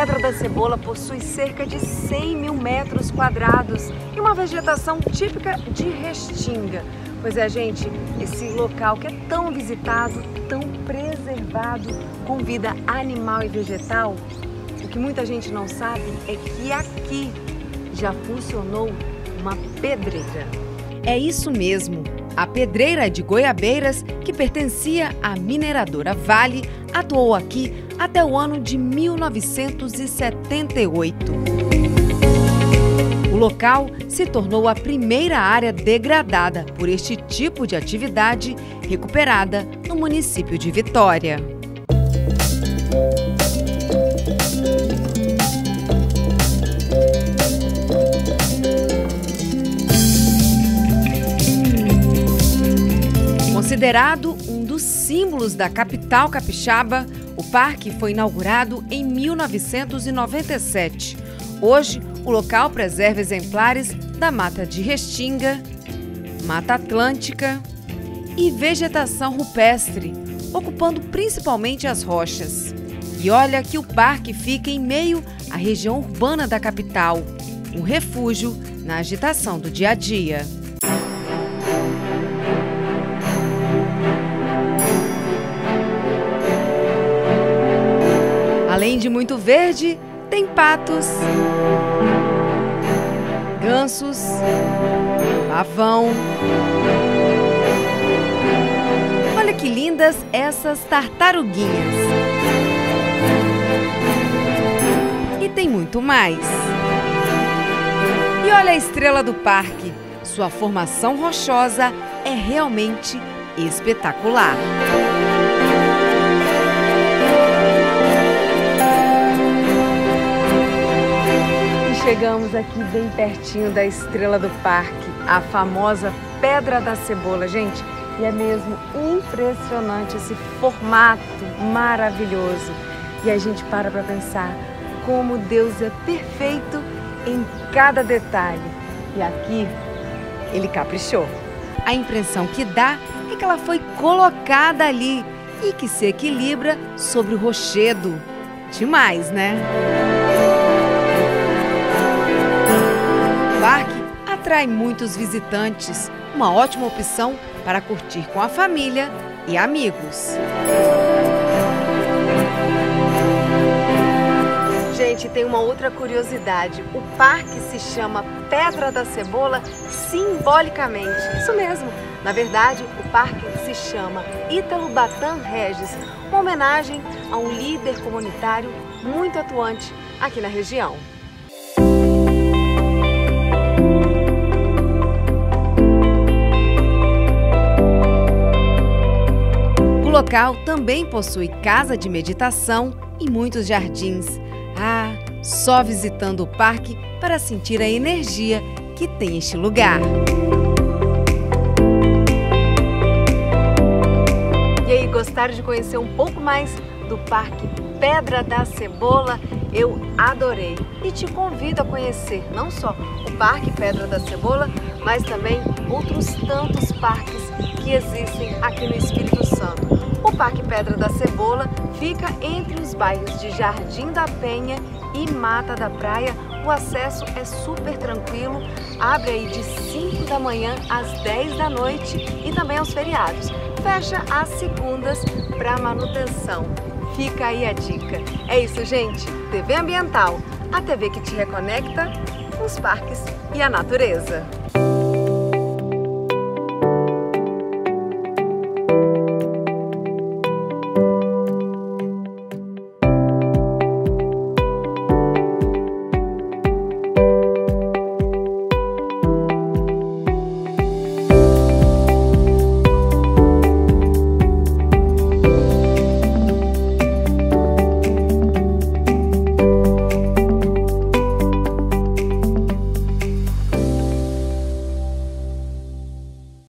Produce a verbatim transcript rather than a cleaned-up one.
Pedra da Cebola possui cerca de cem mil metros quadrados e uma vegetação típica de Restinga. Pois é, gente, esse local que é tão visitado, tão preservado, com vida animal e vegetal, o que muita gente não sabe é que aqui já funcionou uma pedreira. É isso mesmo. A pedreira de Goiabeiras, que pertencia à mineradora Vale, atuou aqui até o ano de mil novecentos e setenta e oito. O local se tornou a primeira área degradada por este tipo de atividade recuperada no município de Vitória. Considerado um dos símbolos da capital capixaba, o parque foi inaugurado em mil novecentos e noventa e sete. Hoje, o local preserva exemplares da Mata de Restinga, Mata Atlântica e vegetação rupestre, ocupando principalmente as rochas. E olha que o parque fica em meio à região urbana da capital, um refúgio na agitação do dia a dia. Além de muito verde, tem patos, gansos, pavão. Olha que lindas essas tartaruguinhas. E tem muito mais. E olha a estrela do parque. Sua formação rochosa é realmente espetacular. Chegamos aqui bem pertinho da estrela do parque, a famosa Pedra da Cebola, gente. E é mesmo impressionante esse formato maravilhoso. E a gente para para pensar como Deus é perfeito em cada detalhe. E aqui ele caprichou. A impressão que dá é que ela foi colocada ali e que se equilibra sobre o rochedo. Demais, né? O parque atrai muitos visitantes, uma ótima opção para curtir com a família e amigos. Gente, tem uma outra curiosidade. O parque se chama Pedra da Cebola simbolicamente. Isso mesmo. Na verdade, o parque se chama Ítalo Batan Regis, uma homenagem a um líder comunitário muito atuante aqui na região. O local também possui casa de meditação e muitos jardins. Ah, só visitando o parque para sentir a energia que tem este lugar. E aí, gostaram de conhecer um pouco mais do Parque Pedra da Cebola? Eu adorei e te convido a conhecer não só o Parque Pedra da Cebola, mas também outros tantos parques que existem aqui no Espírito Santo. O Parque Pedra da Cebola fica entre os bairros de Jardim da Penha e Mata da Praia. O acesso é super tranquilo, abre aí de cinco da manhã às dez da noite e também aos feriados. Fecha às segundas para manutenção. Fica aí a dica. É isso, gente. T V Ambiental, a T V que te reconecta com os parques e a natureza.